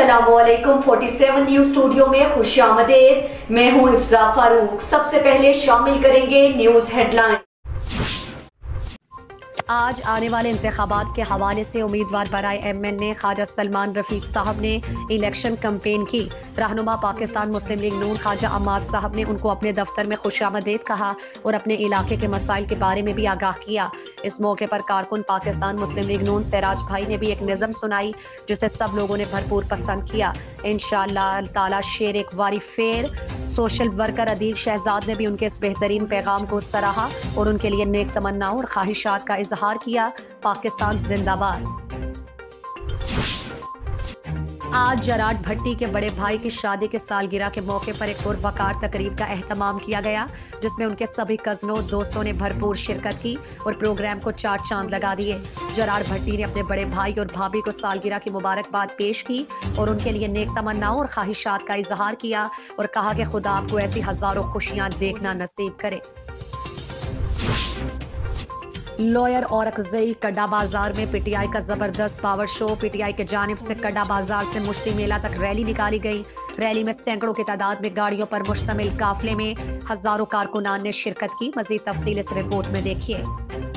अस्सलामुअलैकुम 47 news studio में खुशामदीद। मैं हूं हिफ्जा फारूक। सबसे पहले शामिल करेंगे न्यूज हेडलाइन। आज आने वाले इंतखाबात के हवाले से उम्मीदवार बराए MN ख्वाजा सलमान रफीक साहब ने इलेक्शन कैंपेन की। रहनुमा पाकिस्तान मुस्लिम लीग नून ख्वाजा अम्माद साहब ने उनको अपने दफ्तर में खुशामदीद कहा और अपने इलाके के मसाइल के बारे में भी आगाह किया। इस मौके पर कारकुन पाकिस्तान मुस्लिम लीग नून सिराज भाई ने भी एक निज़म सुनाई जिसे सब लोगों ने भरपूर पसंद किया। इंशाअल्लाह ताला शेर एक वारी फेर। सोशल वर्कर अदील शहजाद ने भी उनके इस बेहतरीन पैगाम को सराहा और उनके लिए नेक तमन्नाओं और ख्वाहिशात का इजहार किया। पाकिस्तान जिंदाबाद। आज जराट भट्टी के बड़े भाई की शादी के सालगिरह के मौके पर एक पुरवकार तकरीब का एहतमाम किया गया जिसमें उनके सभी कजनों दोस्तों ने भरपूर शिरकत की और प्रोग्राम को चार चांद लगा दिए। जराट भट्टी ने अपने बड़े भाई और भाभी को सालगिरह की मुबारकबाद पेश की और उनके लिए नेक तमन्नाओं और ख्वाहिशात का इजहार किया और कहा कि खुदा आपको ऐसी हजारों खुशियां देखना नसीब करे। लॉयर औरकजई कड्डा बाजार में PTI का जबरदस्त पावर शो। PTI के जानिब से कड्डा बाजार से मुश्ती मेला तक रैली निकाली गई। रैली में सैकड़ों की तादाद में गाड़ियों पर मुश्तमिल काफले में हजारों कारकुनान ने शिरकत की। मजीद तफसील इस रिपोर्ट में देखिए।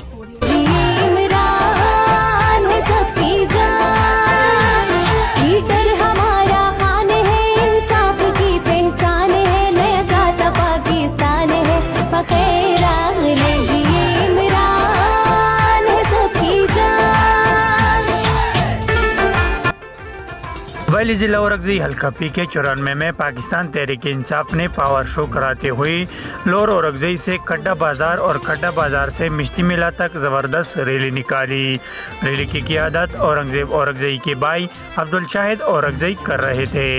वैली जिला औरकजई हल्का PK 94 में पाकिस्तान तहरीक इंसाफ ने पावर शो कराते हुए लोर औरकजई से कड्डा बाजार और कड्डा बाजार से मिश्ती मेला तक जबरदस्त रैली निकाली। रैली की क़ियादत औरंगजेब औरकजई के भाई अब्दुल शाहिद औरकजई कर रहे थे।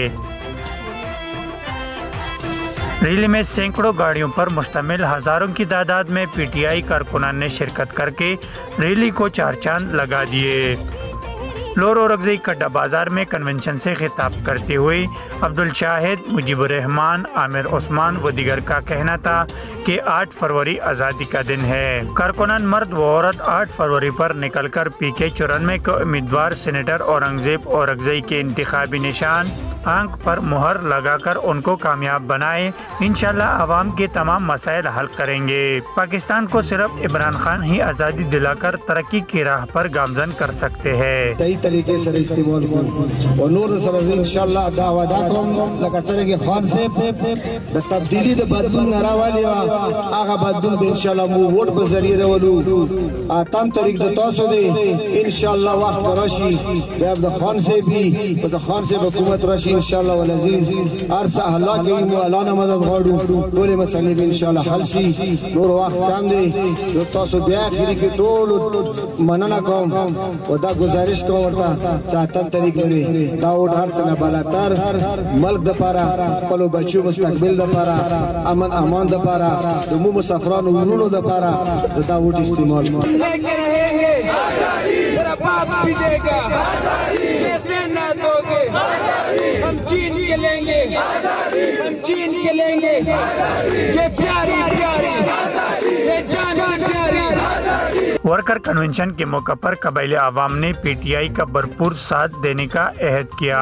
रैली में सैकड़ों गाड़ियों पर मुश्तमिल हजारों की तादाद में PTI कारकुनान ने शिरकत करके रैली को चार चांद लगा दिए। लोर औरकजई कड्डा बाजार में कन्वेंशन से खिताब करते हुए अब्दुल शाहिद, मुजीबुर रहमान, आमिर उस्मान व दीगर का कहना था कि 8 फरवरी आज़ादी का दिन है। कारकुनान मर्द व औरत 8 फरवरी पर निकलकर PK 94 के उम्मीदवार सेनेटर औरंगजेब औरकजई के इंतखाबी निशान आंख पर मुहर लगाकर उनको कामयाब बनाए। इंशाल्लाह अवाम के तमाम मसाइल हल करेंगे। पाकिस्तान को सिर्फ इमरान खान ही आज़ादी दिलाकर तरक्की की राह पर गामजन कर सकते हैं। सही तरीके से इस्तेमाल और नूर सर इंशाल्लाह दावदा को लगा चलेंगे खान से द तब्दीली द बदलून नरावाली आगा बदलून इंशाल्लाह मु वोट पर जरिए रेवलू आतम तरीक द तोसो दे इंशाल्लाह वक्त रशी द खान से भी द खान से हुकूमत रशी इंशाल्लाह वल अजीज अरसा अल्लाह के अल्लाह मदद गाड़ू बोले मसले भी इंशाल्लाह हल शी नूर वक्त काम दे जो तोसो ब्याह की टोल मनना कौम वदा गुजारिश को चाहतम तरीके में दाऊद हर सना बालातर मल्क दपारा पलो बच्चों मुस्तकबिल दपारा अमन अमान दपारा दुमु मुसाफरान उन्होंने दपारा ज़दा वोट इस्तेमाल लेके रहेंगे मेरा बाप भी देगा कैसे ना दोगे हम चीन के लेंगे हम चीन के लेंगे ये प्यारी प्यारी ये जान प्यारी। वर्कर कन्वेंशन के मौके पर कबाइली आवाम ने PTI का भरपूर साथ देने का अहद किया।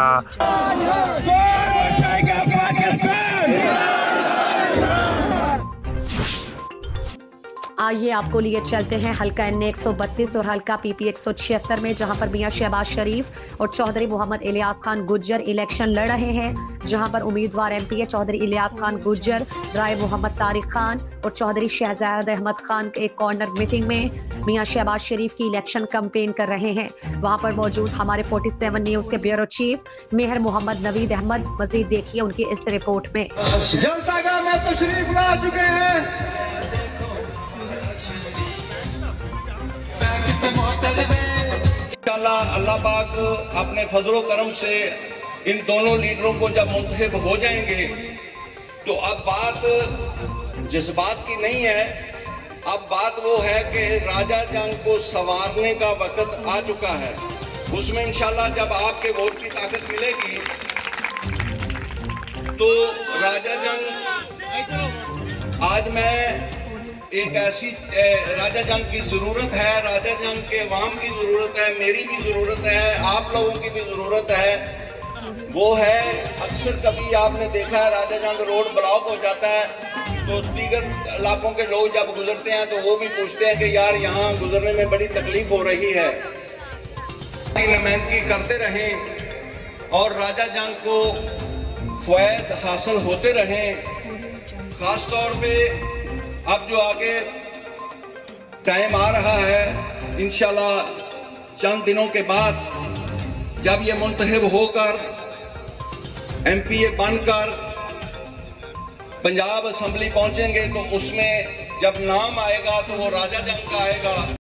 आइए आपको लिए चलते हैं हल्का NA 132 और हल्का PP 176 में, जहां पर मियां शहबाज शरीफ और चौधरी मोहम्मद इलियास खान गुज्जर इलेक्शन लड़ रहे हैं। जहां पर उम्मीदवार MPA चौधरी इलियास खान गुज्जर, राय मोहम्मद तारिक खान और चौधरी शहजाद अहमद खान एक कॉर्नर मीटिंग में मियां शहबाज शरीफ की इलेक्शन कैंपेन कर रहे हैं। वहां पर मौजूद हमारे 47 न्यूज के ब्यूरो चीफ मेहर मोहम्मद नवीद अहमद। मजीद देखिए उनकी इस रिपोर्ट में। जलसागाह में तशरीफ ला चुके हैं अल्लाह पाक अपने फजलो करम से इन दोनों लीडरों को जब मुंतखब हो जाएंगे तो अब बात जिस बात की नहीं है, अब बात वो है कि राजा जंग को संवारने का वक्त आ चुका है। उसमें इंशाल्लाह जब आपके वोट की ताकत मिलेगी तो राजा जंग आज मैं एक ऐसी राजा जंग की जरूरत है, राजा जंग के अवाम की जरूरत है, मेरी भी जरूरत है, आप लोगों की भी जरूरत है। वो है अक्सर कभी आपने देखा है राजा जंग रोड ब्लॉक हो जाता है तो दीगर इलाकों के लोग जब गुजरते हैं तो वो भी पूछते हैं कि यार यहाँ गुजरने में बड़ी तकलीफ हो रही है। नुमाइंदगी करते रहें और राजा जंग को फ़वायद हासिल होते रहें। ख़ास तौर पे अब जो आगे टाइम आ रहा है इंशाल्लाह चंद दिनों के बाद जब ये मुंतखब होकर MPA बनकर पंजाब असम्बली पहुंचेंगे तो उसमें जब नाम आएगा तो वो राजा जंग का आएगा।